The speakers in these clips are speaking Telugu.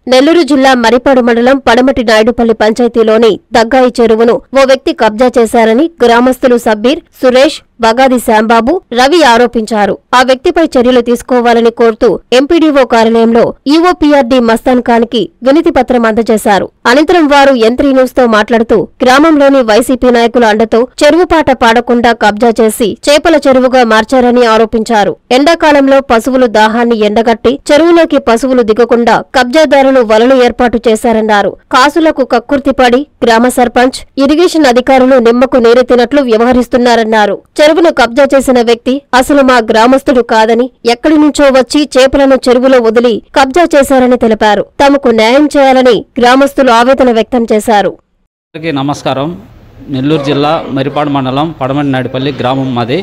నెల్లూరు జిల్లా మరిపాడు మండలం పడమటి నాయుడుపల్లి పంచాయతీలోని దగ్గాయి చెరువును ఓ వ్యక్తి కబ్జా చేశారని గ్రామస్తులు సబ్బీర్, సురేష్, బగాది శ్యాంబాబు, రవి ఆరోపించారు. ఆ వ్యక్తిపై చర్యలు తీసుకోవాలని కోరుతూ ఎంపీడీఓ కార్యాలయంలో ఈఓపీఆర్డీ మస్తాన్ ఖాన్ కి వినతి పత్రం అందజేశారు. అనంతరం వారు ఎంత్రీ న్యూస్ తో మాట్లాడుతూ గ్రామంలోని వైసీపీ నాయకుల అండతో చెరువు పాట పాడకుండా కబ్జా చేసి చేపల చెరువుగా మార్చారని ఆరోపించారు. ఎండాకాలంలో పశువులు దాహాన్ని ఎండగట్టి చెరువులోకి పశువులు దిగకుండా కబ్జాదారులు వలలు ఏర్పాటు చేశారన్నారు. కాసులకు కక్కుర్తిపడి గ్రామ సర్పంచ్, ఇరిగేషన్ అధికారులు నిమ్మకు నీరెత్తినట్లు వ్యవహరిస్తున్నారన్నారు. చెరువును కబ్జా చేసిన వ్యక్తి అసలు మా గ్రామస్తుడు కాదని, ఎక్కడి నుంచో వచ్చి చేపలను చెరువులో వదిలి కబ్జా చేశారని తెలిపారు. తమకు న్యాయం చేయాలని గ్రామస్తులు ఆవేదన వ్యక్తం చేశారు. నమస్కారం. నెల్లూరు జిల్లా మరిపాడు మండలం పడమటి నాయుడుపల్లి గ్రామం మాది.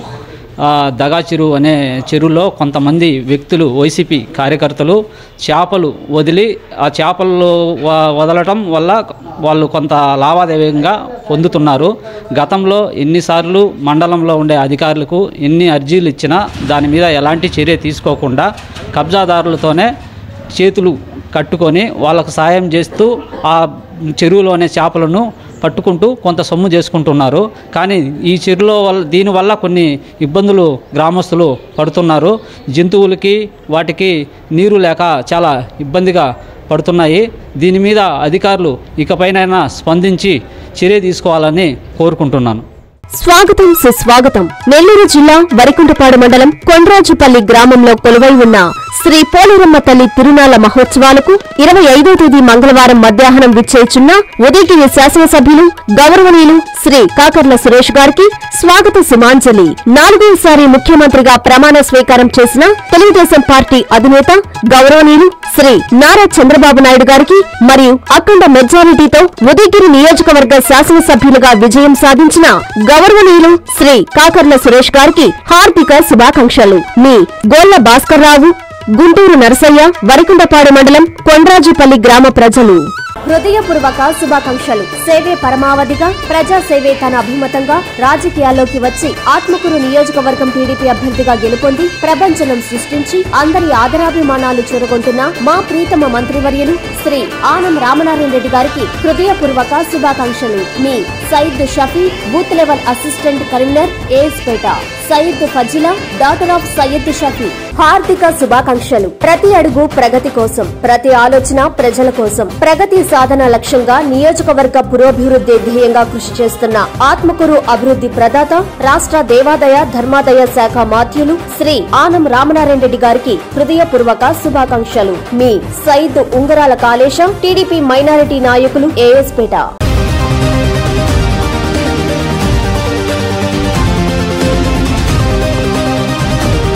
దగా చెరువు అనే చెరువులో కొంతమంది వ్యక్తులు, వైసీపీ కార్యకర్తలు చేపలు వదిలి ఆ చేపలు వదలటం వల్ల వాళ్ళు కొంత లావాదేవీయంగా పొందుతున్నారు. గతంలో ఎన్నిసార్లు మండలంలో ఉండే అధికారులకు ఎన్ని అర్జీలు ఇచ్చినా దాని మీద ఎలాంటి చర్య తీసుకోకుండా కబ్జాదారులతోనే చేతులు కట్టుకొని వాళ్ళకు సాయం చేస్తూ ఆ చెరువులోనే చేపలను పట్టుకుంటూ కొంత సొమ్ము చేసుకుంటున్నారు. కానీ ఈ చెరువులో దీనివల్ల కొన్ని ఇబ్బందులు గ్రామస్తులు పడుతున్నారు. జంతువులకి వాటికి నీరు లేక చాలా ఇబ్బందిగా పడుతున్నాయి. దీని మీద అధికారులు ఇకపైనైనా స్పందించి చర్య తీసుకోవాలని కోరుకుంటున్నాను. స్వాగతం సుస్వాగతం. నెల్లూరు జిల్లా వరికుంటపాడు మండలం కొండ్రాజుపల్లి గ్రామంలో కొలువై ఉన్న శ్రీ పోలేరమ్మ తల్లి తిరునాళ్ల మహోత్సవాలకు 25వ తేదీ మంగళవారం మధ్యాహ్నం విచ్చేయుచున్న ఉదయగిరి శాసనసభ్యులు గౌరవనీయులు శ్రీ కాకర్ల సురేష్ గారికి స్వాగత సుమాంజలి. 4వసారి ముఖ్యమంత్రిగా ప్రమాణ స్వీకారం చేసిన తెలుగుదేశం పార్టీ అధినేత గౌరవనీయులు శ్రీ నారా చంద్రబాబు నాయుడు గారికి మరియు అఖండ మెజారిటీతో ఉదయగిరి నియోజకవర్గ శాసనసభ్యులుగా విజయం సాధించిన గౌరవనీయులు శ్రీ కాకర్ల సురేష్ గారికి హార్దిక శుభాకాంక్షలు. మీ గోళ్ల భాస్కర్రావు, గుంటూరు నరసయ్య, వరికుంటపాడు మండలం కొండ్రాజుపల్లి గ్రామ ప్రజలు. హృదయపూర్వక శుభాకాంక్షలు. సేవే పరమావధిగా, ప్రజాసేవే తన అభిమతంగా రాజకీయాల్లోకి వచ్చి ఆత్మకూరు నియోజకవర్గం టీడీపీ అభ్యర్థిగా గెలుపొంది ప్రపంచనం సృష్టించి అందరి ఆదరాభిమానాలు చూరగొంటున్న మా ప్రీతమ మంత్రివర్యులు శ్రీ ఆనం రామనారాయణ రెడ్డి గారికి హృదయపూర్వక శుభాకాంక్షలు. మీ Saeed Shafi, booth level assistant convener, AS Peta. Saeed Fazila, daughter of Syed Shafi. హార్దిక శుభాకాంక్షలు. ప్రతి అడుగు ప్రగతి కోసం, ప్రతి ఆలోచన ప్రజల కోసం, ప్రగతి సాధన లక్ష్యంగా నియోజకవర్గ పురోభివృద్ధి ధ్యేయంగా కృషి చేస్తున్న ఆత్మకూరు అభివృద్ధి ప్రదాత, రాష్ట్ర దేవాదాయ ధర్మాదాయ శాఖ మాధ్యులు శ్రీ ఆనం రామనారాయణ రెడ్డి గారికి హృదయపూర్వక శుభాకాంక్షలు. మీ సయీద్ ఉంగరాల కాళేశం, టీడీపీ మైనారిటీ నాయకులు, ఏఎస్పేట.